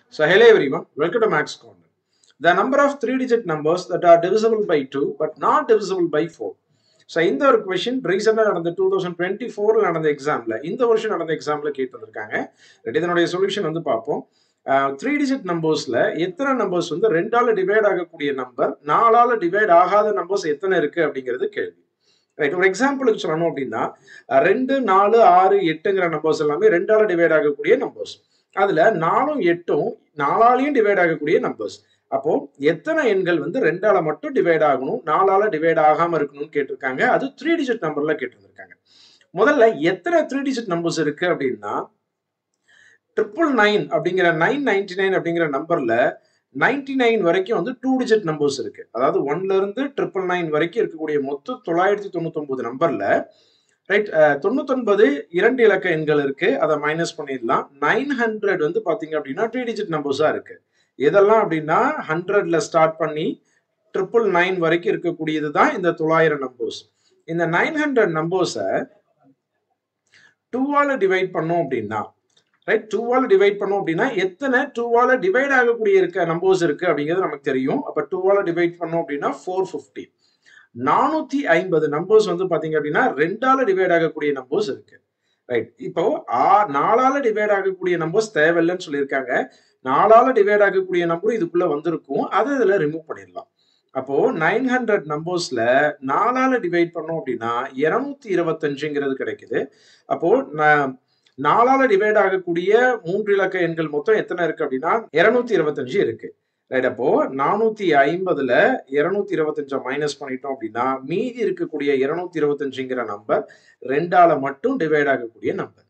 So hello everyone, welcome to Max Corner. The number of 3-digit numbers that are divisible by 2 but not divisible by 4. So இந்த ஒரு question ரீசெண்டாக நடந்த 2024 நடந்த எக்ஸாம்ல இந்த வருஷம் நடந்த எக்ஸாம்ல கேட்டிருக்காங்க. இதனுடைய சொல்யூஷன் வந்து பார்ப்போம். 3-digit நம்பர்ஸ்ல எத்தனை நம்பர்ஸ் வந்து 2ஆல டிவைட் ஆகக்கூடிய நம்பர், 4ஆல டிவைட் ஆகாத நம்பர்ஸ் எத்தனை இருக்கு அப்படிங்கிறது கேள்வி. ரைட், ஒரு எக்ஸாம்பிளுக்கு சொல்லணும் அப்படின்னா 2, 4, 6, 8ங்கிற நம்பர்ஸ் எல்லாமே 2ஆல டிவைட் ஆகக்கூடிய நம்பர்ஸ். அதுல 4ம் 8ம் 4ஆலையும் டிவைட் ஆகக்கூடிய நம்பர்ஸ். அப்போ எத்தனை எண்கள் வந்து 2ஆல மட்டும் டிவைட் ஆகணும், 4ஆல டிவைட் ஆகாம இருக்கணும்னு கேட்டிருக்காங்க. அது 3-digit நம்பர்ல கேட்டிருந்திருக்காங்க. முதல்ல எத்தனை 3-digit நம்பர்ஸ் இருக்கு அப்படின்னா 999 அப்படிங்கிற 999 அப்படிங்கிற நம்பர்ல 99 வரைக்கும் வந்து 2-digit நம்பர்ஸ் இருக்கு. அதாவது 1ல இருந்து 999 வரைக்கும் இருக்கக்கூடிய மொத்தம் 999 நம்பர்ல ரைட் 99 2 இலக்க எண்கள் இருக்கு. அதை மைனஸ் பண்ணிடலாம். 900 வந்து பாத்தீங்க அப்படின்னா 3-digit நம்பர்ஸா இருக்கு. எதெல்லாம் அப்படின்னா 100ல ஸ்டார்ட் பண்ணி 999 வரைக்கும் இருக்கக்கூடியது தான் இந்த 900 நம்பர்ஸ். இந்த 900 நம்பர்ஸை 2ஆல டிவைட் பண்ணோம் அப்படின்னா ரைட் 2ஆல டிவைட் பண்ணோம் அப்படின்னா எத்தனை 2ஆல டிவைட் ஆகக்கூடிய நம்பர்ஸ் இருக்கு அப்படிங்கிறது நமக்கு தெரியும். அப்ப 2ஆல டிவைட் பண்ணோம் அப்படின்னா 450. 450 நம்பர்ஸ் வந்து பாத்தீங்க அப்படின்னா 2ஆல டிவைட் ஆகக்கூடிய நம்பர்ஸ் இருக்கு. ரைட், இப்போ 4ஆல டிவைட் ஆகக்கூடிய நம்பர்ஸ் தேவையில்லைன்னு சொல்லியிருக்காங்க. 4ஆல டிவைட் ஆகக்கூடிய நம்பரும் இதுக்குள்ள வந்திருக்கும். அதை இதுல ரிமூவ் பண்ணிடலாம். அப்போ 900 நம்பர்ஸ்ல 4ஆல டிவைட் பண்ணோம் அப்படின்னா 225ங்கிறது கிடைக்குது. அப்போ 4ஆல டிவைட் ஆகக்கூடிய 3 இலக்க எண்கள் மொத்தம் எத்தனை இருக்கு அப்படின்னா 225 இருக்கு. ரைட், அப்போ 450ல 225 மைனஸ் பண்ணிட்டோம் அப்படின்னா மீதி இருக்கக்கூடிய 225ங்கிற நம்பர் 2ஆல மட்டும் டிவைட் ஆகக்கூடிய நம்பர்.